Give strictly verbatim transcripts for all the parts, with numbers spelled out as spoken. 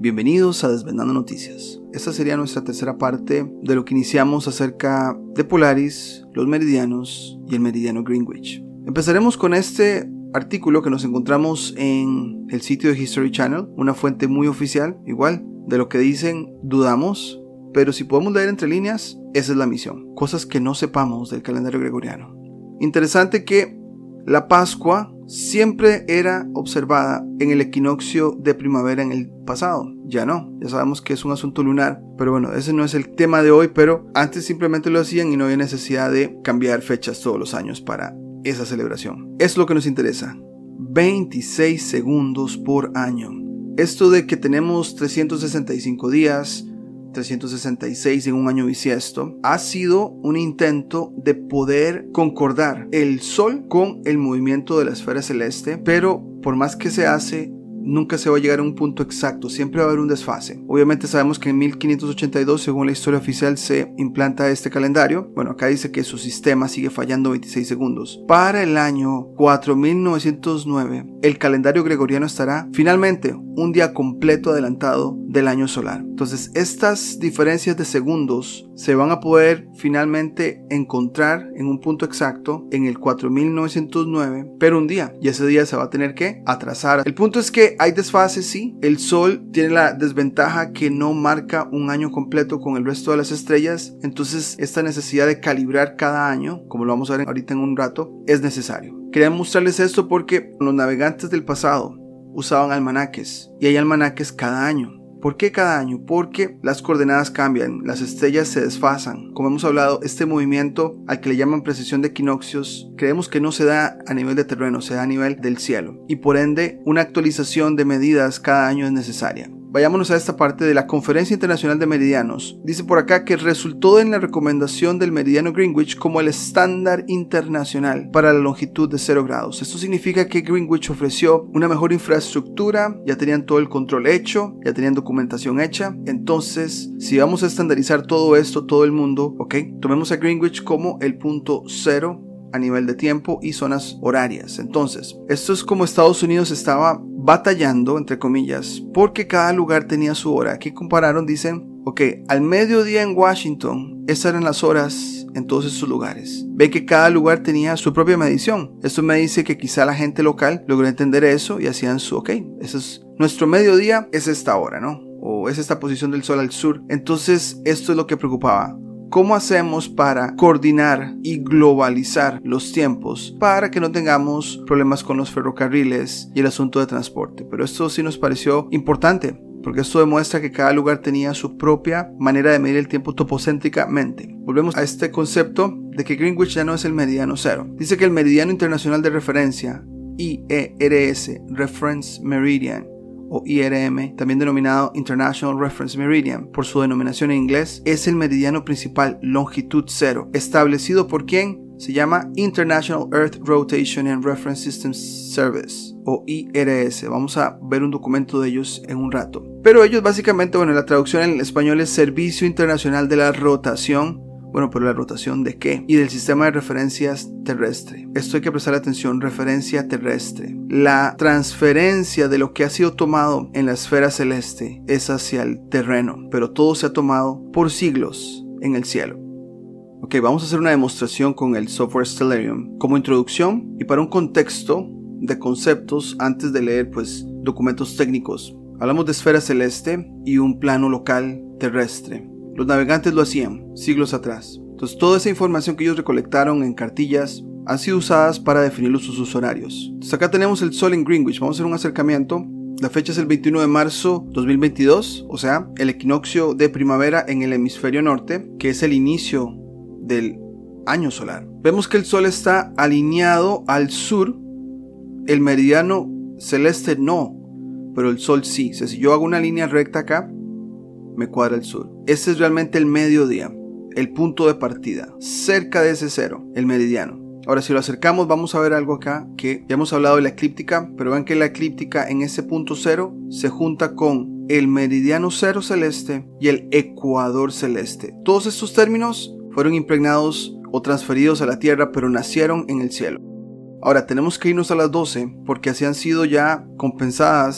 Bienvenidos a Desvendando Noticias. Esta sería nuestra tercera parte de lo que iniciamos acerca de Polaris, los meridianos y el meridiano Greenwich. Empezaremos con este artículo que nos encontramos en el sitio de History Channel, una fuente muy oficial, igual, de lo que dicen dudamos, pero si podemos leer entre líneas, esa es la misión. Cosas que no sepamos del calendario gregoriano. Interesante que la Pascua siempre era observada en el equinoccio de primavera en el pasado. Ya no, ya sabemos que es un asunto lunar, pero bueno, ese no es el tema de hoy, pero antes simplemente lo hacían y no había necesidad de cambiar fechas todos los años para esa celebración. Es lo que nos interesa. veintiséis segundos por año. Esto de que tenemos trescientos sesenta y cinco días, trescientos sesenta y seis en un año bisiesto, ha sido un intento de poder concordar el Sol con el movimiento de la esfera celeste, pero por más que se hace, nunca se va a llegar a un punto exacto, siempre va a haber un desfase. Obviamente sabemos que en mil quinientos ochenta y dos, según la historia oficial, se implanta este calendario. Bueno, acá dice que su sistema sigue fallando veintiséis segundos. Para el año cuatro mil novecientos nueve, el calendario gregoriano estará finalmente un día completo adelantado del año solar. Entonces, estas diferencias de segundos se van a poder finalmente encontrar en un punto exacto en el cuatro mil novecientos nueve, pero un día, y ese día se va a tener que atrasar. El punto es que hay desfases, sí. El Sol tiene la desventaja que no marca un año completo con el resto de las estrellas, entonces esta necesidad de calibrar cada año, como lo vamos a ver ahorita en un rato, es necesario. Quería mostrarles esto porque los navegantes del pasado usaban almanaques, y hay almanaques cada año. ¿Por qué cada año? Porque las coordenadas cambian, las estrellas se desfasan. Como hemos hablado, este movimiento al que le llaman precesión de equinoccios, creemos que no se da a nivel de terreno, se da a nivel del cielo. Y por ende, una actualización de medidas cada año es necesaria. Vayámonos a esta parte de la Conferencia Internacional de Meridianos. Dice por acá que resultó en la recomendación del meridiano Greenwich como el estándar internacional para la longitud de cero grados. Esto significa que Greenwich ofreció una mejor infraestructura, ya tenían todo el control hecho, ya tenían documentación hecha. Entonces, si vamos a estandarizar todo esto, todo el mundo, ok, tomemos a Greenwich como el punto cero a nivel de tiempo y zonas horarias. Entonces, esto es como Estados Unidos estaba batallando, entre comillas, porque cada lugar tenía su hora. Aquí compararon, dicen, ok, al mediodía en Washington, esas eran las horas en todos estos lugares. Ve que cada lugar tenía su propia medición. Esto me dice que quizá la gente local logró entender eso y hacían su, ok, ese es nuestro mediodía, es esta hora, ¿no? O es esta posición del sol al sur. Entonces, esto es lo que preocupaba. ¿Cómo hacemos para coordinar y globalizar los tiempos para que no tengamos problemas con los ferrocarriles y el asunto de transporte? Pero esto sí nos pareció importante, porque esto demuestra que cada lugar tenía su propia manera de medir el tiempo topocéntricamente. Volvemos a este concepto de que Greenwich ya no es el meridiano cero. Dice que el meridiano internacional de referencia, I E R S, Reference Meridian, o I R M, también denominado International Reference Meridian por su denominación en inglés, es el meridiano principal longitud cero, establecido por ¿quién? Se llama International Earth Rotation and Reference Systems Service, o I R S. Vamos a ver un documento de ellos en un rato. Pero ellos básicamente, bueno, la traducción en español es Servicio Internacional de la Rotación. Bueno, pero la rotación ¿de qué? Y del sistema de referencias terrestre. Esto hay que prestar atención, referencia terrestre. La transferencia de lo que ha sido tomado en la esfera celeste es hacia el terreno, pero todo se ha tomado por siglos en el cielo. Ok, vamos a hacer una demostración con el software Stellarium como introducción y para un contexto de conceptos antes de leer pues documentos técnicos. Hablamos de esfera celeste y un plano local terrestre. Los navegantes lo hacían siglos atrás. Entonces toda esa información que ellos recolectaron en cartillas han sido usadas para definir los usos horarios. Entonces acá tenemos el sol en Greenwich. Vamos a hacer un acercamiento. La fecha es el veintiuno de marzo dos mil veintidós, o sea, el equinoccio de primavera en el hemisferio norte, que es el inicio del año solar. Vemos que el sol está alineado al sur, el meridiano celeste no, pero el sol sí. O sea, si yo hago una línea recta acá, me cuadra el sur. Ese es realmente el mediodía, el punto de partida, cerca de ese cero, el meridiano. Ahora, si lo acercamos, vamos a ver algo acá que ya hemos hablado de la eclíptica, pero ven que la eclíptica en ese punto cero se junta con el meridiano cero celeste y el ecuador celeste. Todos estos términos fueron impregnados o transferidos a la Tierra, pero nacieron en el cielo. Ahora, tenemos que irnos a las doce porque así han sido ya compensadas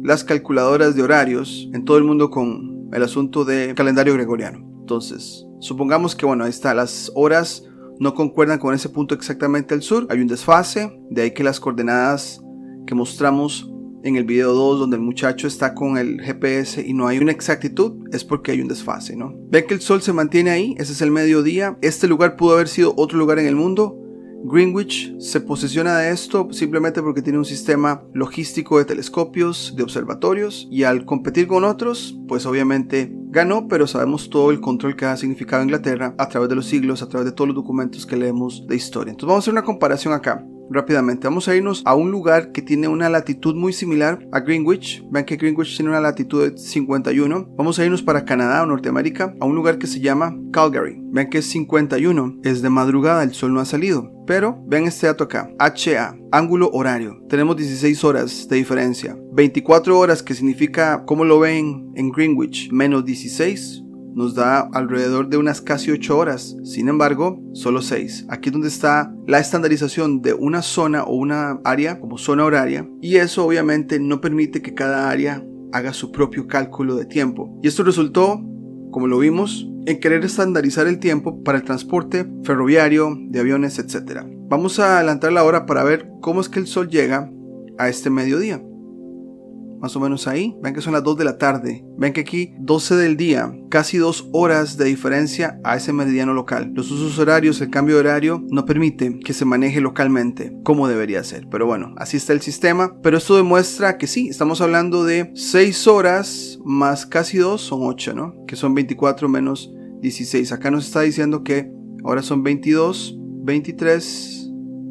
las calculadoras de horarios en todo el mundo con el asunto del calendario gregoriano. Entonces, supongamos que bueno, ahí está, las horas no concuerdan con ese punto exactamente al sur, hay un desfase, de ahí que las coordenadas que mostramos en el video dos, donde el muchacho está con el G P S y no hay una exactitud, es porque hay un desfase, ¿no? Ven que el sol se mantiene ahí, ese es el mediodía. Este lugar pudo haber sido otro lugar en el mundo. Greenwich se posesiona de esto simplemente porque tiene un sistema logístico de telescopios, de observatorios, y al competir con otros, pues obviamente ganó, pero sabemos todo el control que ha significado Inglaterra a través de los siglos, a través de todos los documentos que leemos de historia. Entonces vamos a hacer una comparación acá. Rápidamente, vamos a irnos a un lugar que tiene una latitud muy similar a Greenwich. Ven que Greenwich tiene una latitud de cincuenta y uno. Vamos a irnos para Canadá o Norteamérica, a un lugar que se llama Calgary. Ven que es cincuenta y uno, es de madrugada, el sol no ha salido. Pero ven este dato acá, H A, ángulo horario. Tenemos dieciséis horas de diferencia. veinticuatro horas, que significa, ¿cómo lo ven en Greenwich? Menos dieciséis. Nos da alrededor de unas casi ocho horas. Sin embargo, solo seis. Aquí es donde está la estandarización de una zona o una área como zona horaria. Y eso obviamente no permite que cada área haga su propio cálculo de tiempo. Y esto resultó, como lo vimos, en querer estandarizar el tiempo para el transporte ferroviario, de aviones, etcétera. Vamos a adelantar la hora para ver cómo es que el sol llega a este mediodía. Más o menos ahí, ven que son las dos de la tarde, ven que aquí doce del día, casi dos horas de diferencia a ese meridiano local. Los usos horarios, el cambio de horario no permite que se maneje localmente como debería ser, pero bueno, así está el sistema. Pero esto demuestra que sí, estamos hablando de seis horas más casi dos, son ocho, ¿no? Que son veinticuatro menos dieciséis. Acá nos está diciendo que ahora son veintidós, veintitrés,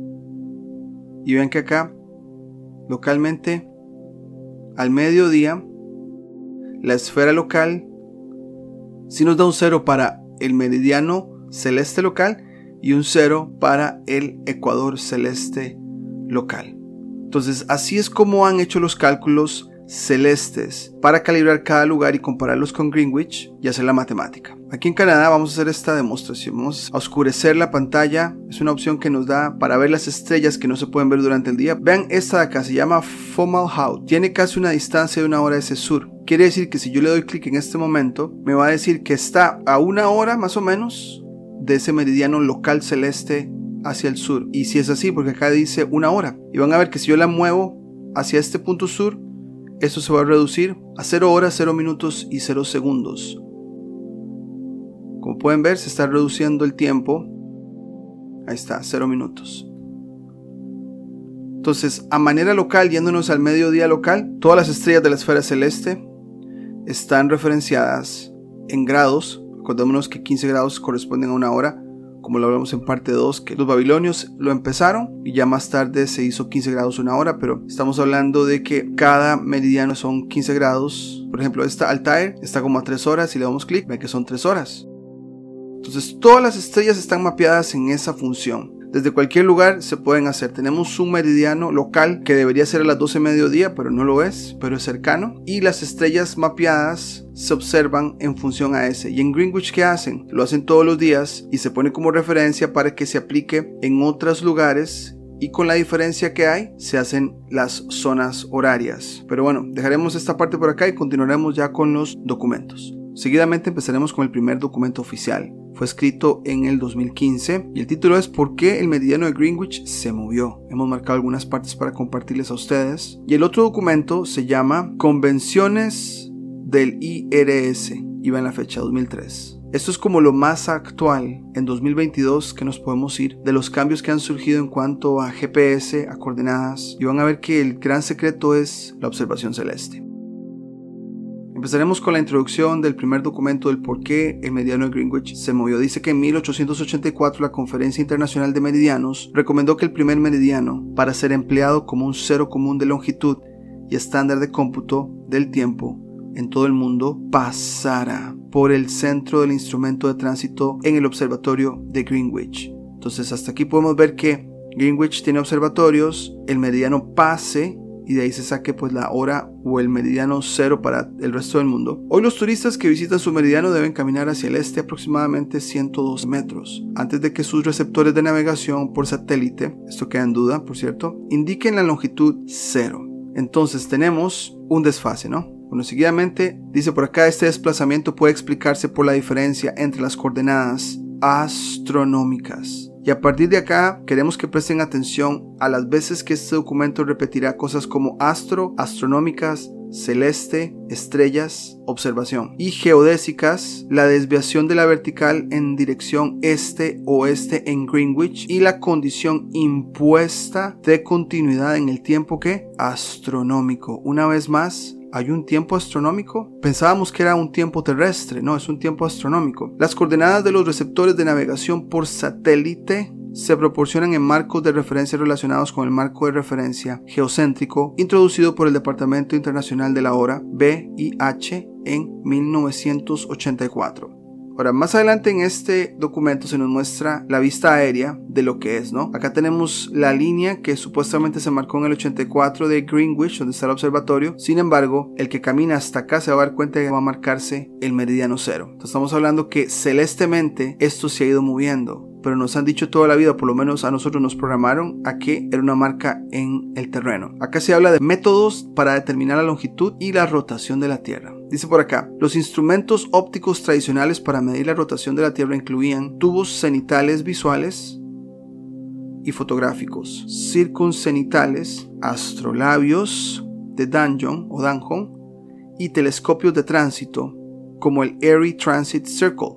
y ven que acá localmente al mediodía, la esfera local sí nos da un cero para el meridiano celeste local y un cero para el ecuador celeste local. Entonces, así es como han hecho los cálculos celestes para calibrar cada lugar y compararlos con Greenwich y hacer la matemática. Aquí en Canadá vamos a hacer esta demostración. Vamos a oscurecer la pantalla. Es una opción que nos da para ver las estrellas que no se pueden ver durante el día. Vean esta de acá, se llama Fomalhaut. Tiene casi una distancia de una hora ese sur. Quiere decir que si yo le doy clic en este momento, me va a decir que está a una hora más o menos de ese meridiano local celeste hacia el sur. Y si es así, porque acá dice una hora. Y van a ver que si yo la muevo hacia este punto sur, esto se va a reducir a cero horas, cero minutos y cero segundos. Como pueden ver, se está reduciendo el tiempo. Ahí está, cero minutos. Entonces, a manera local, yéndonos al mediodía local, todas las estrellas de la esfera celeste están referenciadas en grados. Acordémonos que quince grados corresponden a una hora, como lo hablamos en parte dos, que los babilonios lo empezaron y ya más tarde se hizo quince grados una hora, pero estamos hablando de que cada meridiano son quince grados. Por ejemplo, esta Altair está como a tres horas, si le damos clic, ven que son tres horas. Entonces todas las estrellas están mapeadas en esa función. Desde cualquier lugar se pueden hacer. Tenemos un meridiano local que debería ser a las doce de mediodía, pero no lo es, pero es cercano. Y las estrellas mapeadas se observan en función a ese. ¿Y en Greenwich qué hacen? Lo hacen todos los días y se pone como referencia para que se aplique en otros lugares. Y con la diferencia que hay, se hacen las zonas horarias. Pero bueno, dejaremos esta parte por acá y continuaremos ya con los documentos. Seguidamente empezaremos con el primer documento oficial. Fue escrito en el dos mil quince y el título es ¿Por qué el meridiano de Greenwich se movió? Hemos marcado algunas partes para compartirles a ustedes. Y el otro documento se llama Convenciones del I R S y va en la fecha dos mil tres. Esto es como lo más actual en dos mil veintidós que nos podemos ir de los cambios que han surgido en cuanto a G P S, a coordenadas, y van a ver que el gran secreto es la observación celeste. Empezaremos con la introducción del primer documento del por qué el meridiano de Greenwich se movió. Dice que en mil ochocientos ochenta y cuatro la Conferencia Internacional de Meridianos recomendó que el primer meridiano, para ser empleado como un cero común de longitud y estándar de cómputo del tiempo en todo el mundo, pasara por el centro del instrumento de tránsito en el observatorio de Greenwich. Entonces hasta aquí podemos ver que Greenwich tiene observatorios, el meridiano pase y de ahí se saque pues la hora o el meridiano cero para el resto del mundo. Hoy los turistas que visitan su meridiano deben caminar hacia el este aproximadamente ciento dos metros antes de que sus receptores de navegación por satélite, esto queda en duda por cierto, indiquen la longitud cero. Entonces tenemos un desfase, ¿no? Bueno, seguidamente dice por acá, este desplazamiento puede explicarse por la diferencia entre las coordenadas astronómicas. Y a partir de acá queremos que presten atención a las veces que este documento repetirá cosas como astro, astronómicas, celeste, estrellas, observación, y geodésicas, la desviación de la vertical en dirección este-oeste en Greenwich y la condición impuesta de continuidad en el tiempo que astronómico. Una vez más, ¿hay un tiempo astronómico? Pensábamos que era un tiempo terrestre, no, es un tiempo astronómico. Las coordenadas de los receptores de navegación por satélite se proporcionan en marcos de referencia relacionados con el marco de referencia geocéntrico introducido por el Departamento Internacional de la Hora, B I H, en mil novecientos ochenta y cuatro. Ahora, más adelante en este documento se nos muestra la vista aérea de lo que es, ¿no? Acá tenemos la línea que supuestamente se marcó en el ochenta y cuatro de Greenwich, donde está el observatorio. Sin embargo, el que camina hasta acá se va a dar cuenta de que va a marcarse el meridiano cero. Entonces estamos hablando que celestemente esto se ha ido moviendo, pero nos han dicho toda la vida, por lo menos a nosotros nos programaron a que era una marca en el terreno. Acá se habla de métodos para determinar la longitud y la rotación de la Tierra. Dice por acá, los instrumentos ópticos tradicionales para medir la rotación de la Tierra incluían tubos cenitales visuales y fotográficos, circuncenitales, astrolabios de Danjon o Danjon y telescopios de tránsito como el Airy Transit Circle.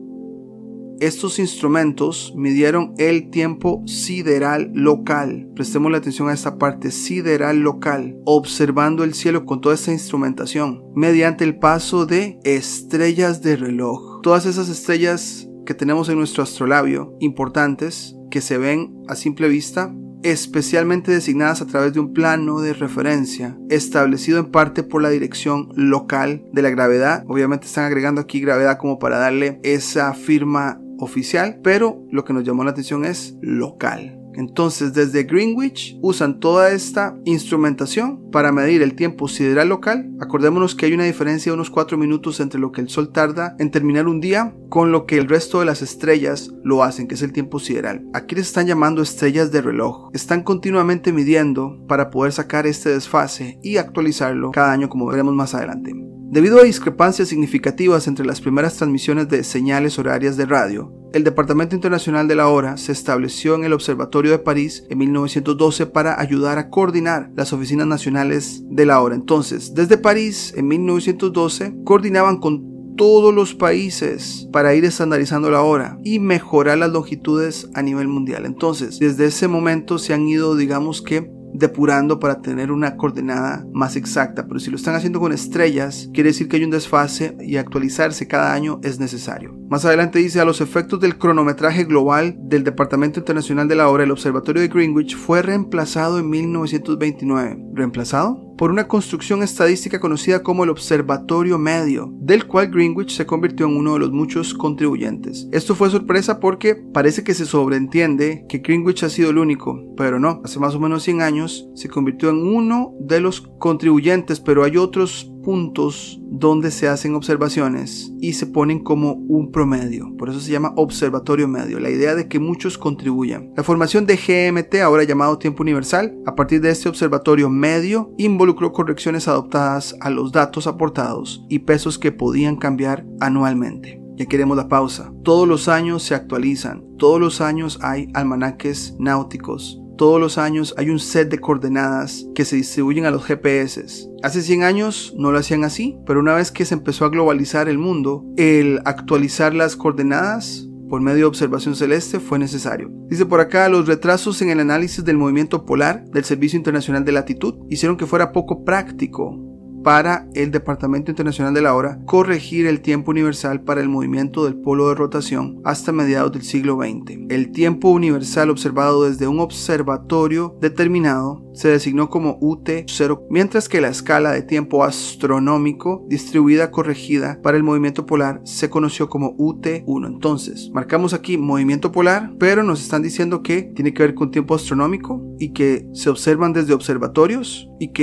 Estos instrumentos midieron el tiempo sideral local. Prestemos la atención a esta parte, sideral local, observando el cielo con toda esta instrumentación, mediante el paso de estrellas de reloj. Todas esas estrellas que tenemos en nuestro astrolabio, importantes, que se ven a simple vista, especialmente designadas a través de un plano de referencia, establecido en parte por la dirección local de la gravedad. Obviamente están agregando aquí gravedad como para darle esa firma oficial, pero lo que nos llamó la atención es local. Entonces, desde Greenwich usan toda esta instrumentación para medir el tiempo sideral local. Acordémonos que hay una diferencia de unos cuatro minutos entre lo que el Sol tarda en terminar un día con lo que el resto de las estrellas lo hacen, que es el tiempo sideral. Aquí les están llamando estrellas de reloj. Están continuamente midiendo para poder sacar este desfase y actualizarlo cada año, como veremos más adelante. Debido a discrepancias significativas entre las primeras transmisiones de señales horarias de radio, el Departamento Internacional de la Hora se estableció en el Observatorio de París en mil novecientos doce para ayudar a coordinar las oficinas nacionales de la hora. Entonces, desde París en mil novecientos doce coordinaban con todos los países para ir estandarizando la hora y mejorar las longitudes a nivel mundial. Entonces, desde ese momento se han ido, digamos que, depurando para tener una coordenada más exacta, pero si lo están haciendo con estrellas, quiere decir que hay un desfase y actualizarse cada año es necesario. Más adelante dice, a los efectos del cronometraje global del Departamento Internacional de la Hora, el Observatorio de Greenwich fue reemplazado en mil novecientos veintinueve. ¿Reemplazado? Por una construcción estadística conocida como el Observatorio Medio, del cual Greenwich se convirtió en uno de los muchos contribuyentes. Esto fue sorpresa porque parece que se sobreentiende que Greenwich ha sido el único, pero no, hace más o menos cien años se convirtió en uno de los contribuyentes, pero hay otros puntos donde se hacen observaciones y se ponen como un promedio, por eso se llama Observatorio Medio, la idea de que muchos contribuyan. La formación de G M T, ahora llamado Tiempo Universal, a partir de este Observatorio Medio, involucró correcciones adoptadas a los datos aportados y pesos que podían cambiar anualmente. Ya queremos la pausa. Todos los años se actualizan, todos los años hay almanaques náuticos. Todos los años hay un set de coordenadas que se distribuyen a los G P S. Hace cien años no lo hacían así, pero una vez que se empezó a globalizar el mundo, el actualizar las coordenadas por medio de observación celeste fue necesario. Dice por acá, los retrasos en el análisis del movimiento polar del Servicio Internacional de Latitud hicieron que fuera poco práctico para el Departamento Internacional de la Hora corregir el tiempo universal para el movimiento del polo de rotación hasta mediados del siglo veinte. El tiempo universal observado desde un observatorio determinado se designó como U T cero, mientras que la escala de tiempo astronómico distribuida corregida para el movimiento polar se conoció como U T uno. Entonces, marcamos aquí movimiento polar, pero nos están diciendo que tiene que ver con tiempo astronómico y que se observan desde observatorios y que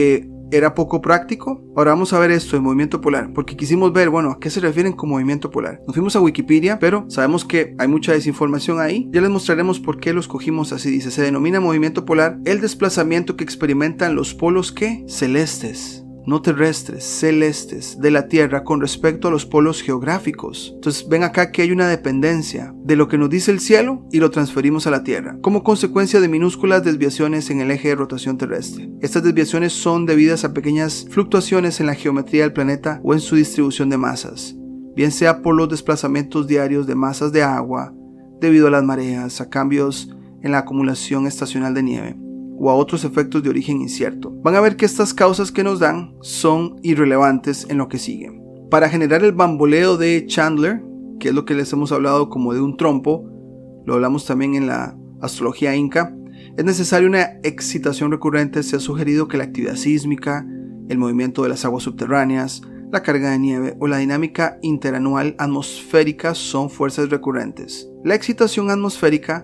¿Era poco práctico? Ahora vamos a ver esto de movimiento polar, porque quisimos ver, bueno, ¿a qué se refieren con movimiento polar? Nos fuimos a Wikipedia, pero sabemos que hay mucha desinformación ahí. Ya les mostraremos por qué lo escogimos así. Dice, se denomina movimiento polar el desplazamiento que experimentan los polos, ¿qué? Celestes. No terrestres, celestes, de la Tierra con respecto a los polos geográficos. Entonces ven acá que hay una dependencia de lo que nos dice el cielo y lo transferimos a la Tierra, como consecuencia de minúsculas desviaciones en el eje de rotación terrestre. Estas desviaciones son debidas a pequeñas fluctuaciones en la geometría del planeta o en su distribución de masas, bien sea por los desplazamientos diarios de masas de agua, debido a las mareas, a cambios en la acumulación estacional de nieve, o a otros efectos de origen incierto. Van a ver que estas causas que nos dan son irrelevantes en lo que sigue. Para generar el bamboleo de Chandler, que es lo que les hemos hablado como de un trompo, lo hablamos también en la astrología inca, es necesaria una excitación recurrente. Se ha sugerido que la actividad sísmica, el movimiento de las aguas subterráneas, la carga de nieve o la dinámica interanual atmosférica son fuerzas recurrentes. La excitación atmosférica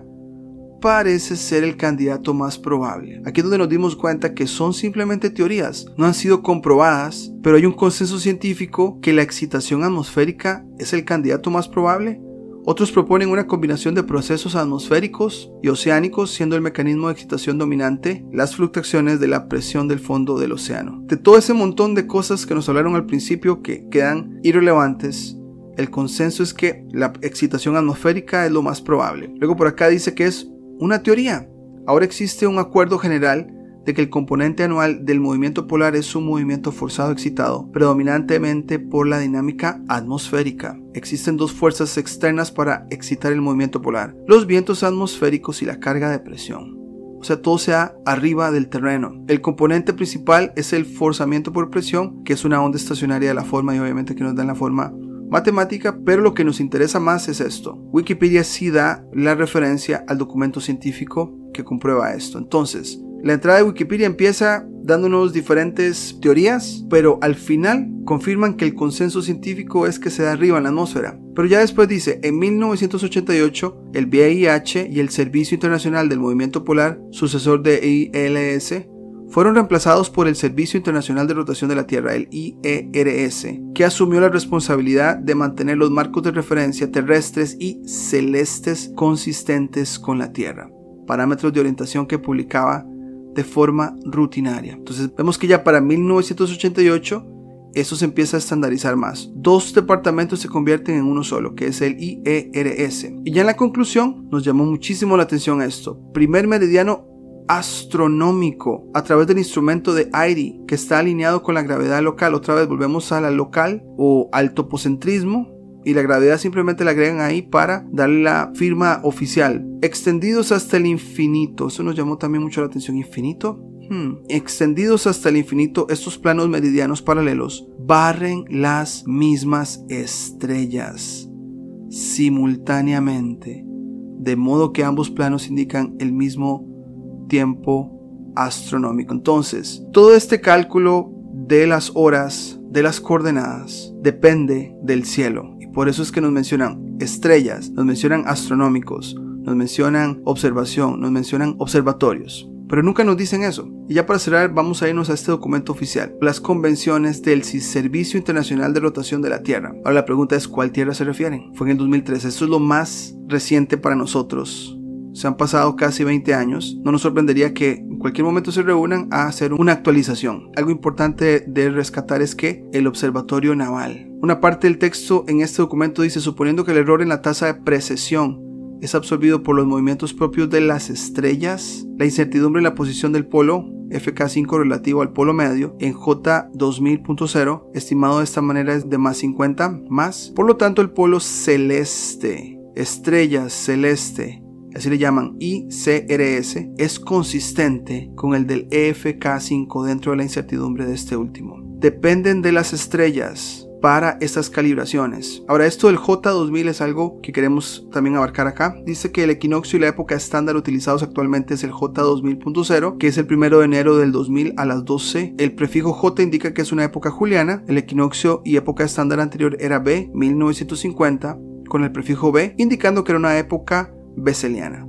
parece ser el candidato más probable. Aquí es donde nos dimos cuenta que son simplemente teorías, no han sido comprobadas, pero hay un consenso científico que la excitación atmosférica es el candidato más probable. Otros proponen una combinación de procesos atmosféricos y oceánicos, siendo el mecanismo de excitación dominante las fluctuaciones de la presión del fondo del océano. De todo ese montón de cosas que nos hablaron al principio que quedan irrelevantes, el consenso es que la excitación atmosférica es lo más probable. Luego por acá dice que es una teoría. Ahora existe un acuerdo general de que el componente anual del movimiento polar es un movimiento forzado excitado, predominantemente por la dinámica atmosférica. Existen dos fuerzas externas para excitar el movimiento polar: los vientos atmosféricos y la carga de presión. O sea, todo se da arriba del terreno. El componente principal es el forzamiento por presión, que es una onda estacionaria de la forma, y obviamente que nos da la forma matemática, pero lo que nos interesa más es esto. Wikipedia sí da la referencia al documento científico que comprueba esto. Entonces, la entrada de Wikipedia empieza dándonos diferentes teorías, pero al final confirman que el consenso científico es que se da arriba en la atmósfera. Pero ya después dice, en mil novecientos ochenta y ocho, el V I H y el Servicio Internacional del Movimiento Polar, sucesor de I L S, fueron reemplazados por el Servicio Internacional de Rotación de la Tierra, el I E R S, que asumió la responsabilidad de mantener los marcos de referencia terrestres y celestes consistentes con la Tierra, parámetros de orientación que publicaba de forma rutinaria. Entonces vemos que ya para mil novecientos ochenta y ocho eso se empieza a estandarizar más. Dos departamentos se convierten en uno solo, que es el I E R S. Y ya en la conclusión nos llamó muchísimo la atención esto. Primer meridiano astronómico a través del instrumento de I R I, que está alineado con la gravedad local. Otra vez volvemos a la local o al topocentrismo, y la gravedad simplemente la agregan ahí para darle la firma oficial. Extendidos hasta el infinito. Eso nos llamó también mucho la atención. ¿Infinito? Hmm. Extendidos hasta el infinito, estos planos meridianos paralelos barren las mismas estrellas simultáneamente, de modo que ambos planos indican el mismo tiempo astronómico. Entonces, todo este cálculo de las horas, de las coordenadas, depende del cielo. Y por eso es que nos mencionan estrellas, nos mencionan astronómicos, nos mencionan observación, nos mencionan observatorios. Pero nunca nos dicen eso. Y ya para cerrar, vamos a irnos a este documento oficial: las convenciones del Servicio Internacional de Rotación de la Tierra. Ahora la pregunta es, ¿cuál tierra se refieren? Fue en el dos mil trece. Esto es lo más reciente para nosotros. Se han pasado casi veinte años. No nos sorprendería que en cualquier momento se reúnan a hacer una actualización. Algo importante de rescatar es que el observatorio naval. Una parte del texto en este documento dice: suponiendo que el error en la tasa de precesión es absorbido por los movimientos propios de las estrellas, la incertidumbre en la posición del polo F K cinco relativo al polo medio en J dos mil punto cero, estimado de esta manera, es de más cincuenta más. Por lo tanto, el polo celeste, estrella celeste, así le llaman I C R S, es consistente con el del E F K cinco dentro de la incertidumbre de este último. Dependen de las estrellas para estas calibraciones. Ahora, esto del J dos mil es algo que queremos también abarcar acá. Dice que el equinoccio y la época estándar utilizados actualmente es el J dos mil punto cero, que es el primero de enero del dos mil a las doce. El prefijo J indica que es una época juliana. El equinoccio y época estándar anterior era B, mil novecientos cincuenta, con el prefijo B indicando que era una época beseliana.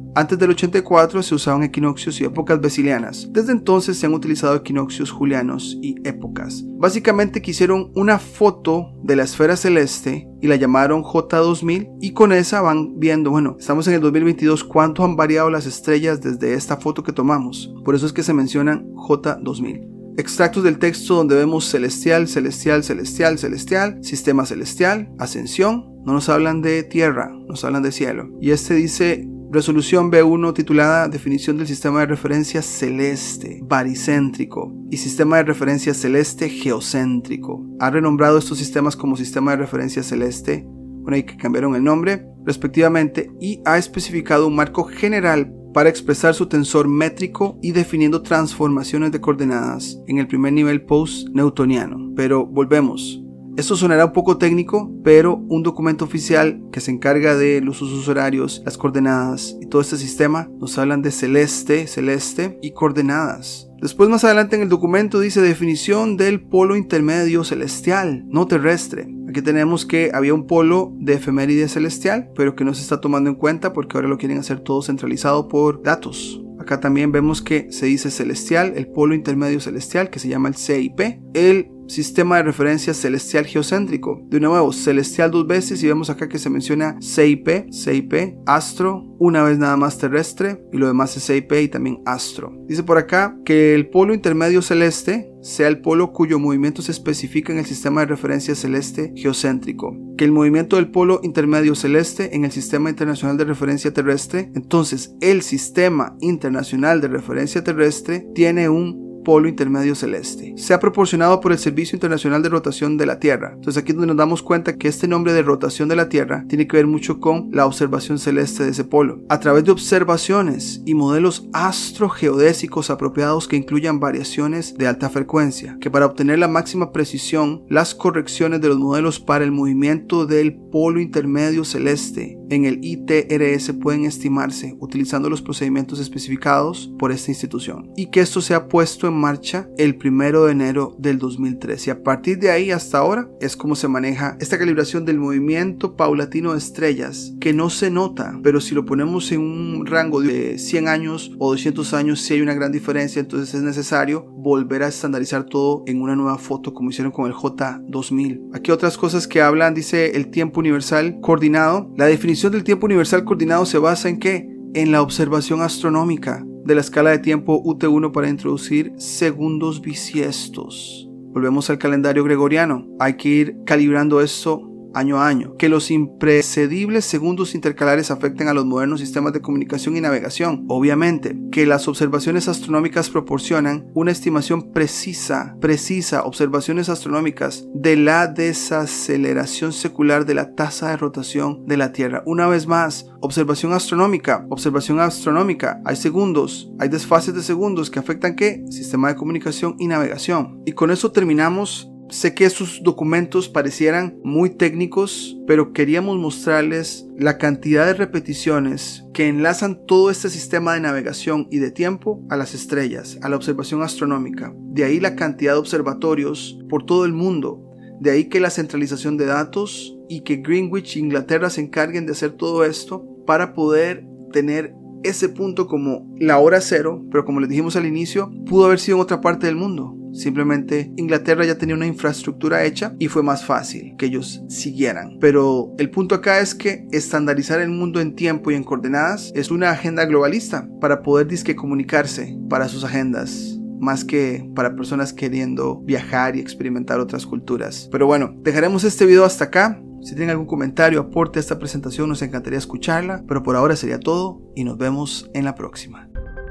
Antes del ochenta y cuatro se usaban equinoccios y épocas basilianas. Desde entonces se han utilizado equinoccios julianos y épocas. Básicamente quisieron una foto de la esfera celeste y la llamaron J dos mil, y con esa van viendo, bueno, estamos en el dos mil veintidós, cuánto han variado las estrellas desde esta foto que tomamos. Por eso es que se mencionan J dos mil. Extractos del texto donde vemos celestial, celestial, celestial, celestial, sistema celestial, ascensión. No nos hablan de tierra, nos hablan de cielo. Y este dice resolución B uno titulada Definición del sistema de referencia celeste, baricéntrico, y sistema de referencia celeste geocéntrico. Ha renombrado estos sistemas como sistema de referencia celeste, bueno, y que cambiaron el nombre respectivamente, y ha especificado un marco general para expresar su tensor métrico y definiendo transformaciones de coordenadas en el primer nivel post-newtoniano. Pero volvemos. Esto sonará un poco técnico, pero un documento oficial que se encarga de los usos horarios, las coordenadas y todo este sistema nos hablan de celeste, celeste y coordenadas. Después, más adelante en el documento dice definición del polo intermedio celestial, no terrestre. Aquí tenemos que había un polo de efeméride celestial, pero que no se está tomando en cuenta porque ahora lo quieren hacer todo centralizado por datos. Acá también vemos que se dice celestial, el polo intermedio celestial, que se llama el C I P, el sistema de referencia celestial geocéntrico. De nuevo, celestial dos veces y vemos acá que se menciona C I P, C I P, astro, una vez nada más terrestre y lo demás es C I P y también astro. Dice por acá que el polo intermedio celeste sea el polo cuyo movimiento se especifica en el sistema de referencia celeste geocéntrico, que el movimiento del polo intermedio celeste en el sistema internacional de referencia terrestre, entonces el sistema internacional de referencia terrestre tiene un polo intermedio celeste. Se ha proporcionado por el Servicio Internacional de Rotación de la Tierra. Entonces aquí es donde nos damos cuenta que este nombre de rotación de la Tierra tiene que ver mucho con la observación celeste de ese polo. A través de observaciones y modelos astrogeodésicos apropiados que incluyan variaciones de alta frecuencia, que para obtener la máxima precisión, las correcciones de los modelos para el movimiento del polo intermedio celeste en el I T R S pueden estimarse utilizando los procedimientos especificados por esta institución, y que esto se ha puesto en marcha el primero de enero del dos mil trece, y a partir de ahí hasta ahora es como se maneja esta calibración del movimiento paulatino de estrellas, que no se nota, pero si lo ponemos en un rango de cien años o doscientos años sí hay una gran diferencia. Entonces es necesario volver a estandarizar todo en una nueva foto como hicieron con el J dos mil. Aquí otras cosas que hablan, dice el tiempo universal coordinado. La definición del tiempo universal coordinado se basa en ¿qué? En la observación astronómica de la escala de tiempo U T uno para introducir segundos bisiestos. Volvemos al calendario gregoriano. Hay que ir calibrando esto año a año. Que los imprecedibles segundos intercalares afecten a los modernos sistemas de comunicación y navegación. Obviamente, que las observaciones astronómicas proporcionan una estimación precisa, precisa, observaciones astronómicas de la desaceleración secular de la tasa de rotación de la Tierra. Una vez más, observación astronómica, observación astronómica. Hay segundos, hay desfases de segundos que afectan ¿qué? Sistema de comunicación y navegación. Y con eso terminamos. Sé que estos documentos parecieran muy técnicos, pero queríamos mostrarles la cantidad de repeticiones que enlazan todo este sistema de navegación y de tiempo a las estrellas, a la observación astronómica. De ahí la cantidad de observatorios por todo el mundo. De ahí que la centralización de datos y que Greenwich e Inglaterra se encarguen de hacer todo esto para poder tener ese punto como la hora cero, pero como les dijimos al inicio, pudo haber sido en otra parte del mundo. Simplemente Inglaterra ya tenía una infraestructura hecha y fue más fácil que ellos siguieran. Pero el punto acá es que estandarizar el mundo en tiempo y en coordenadas es una agenda globalista para poder disque comunicarse para sus agendas, más que para personas queriendo viajar y experimentar otras culturas. Pero bueno, dejaremos este video hasta acá. Si tienen algún comentario, aporte a esta presentación, nos encantaría escucharla. Pero por ahora sería todo y nos vemos en la próxima.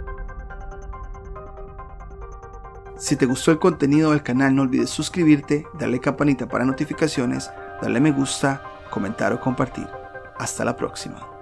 Si te gustó el contenido del canal, no olvides suscribirte, darle campanita para notificaciones, darle me gusta, comentar o compartir. Hasta la próxima.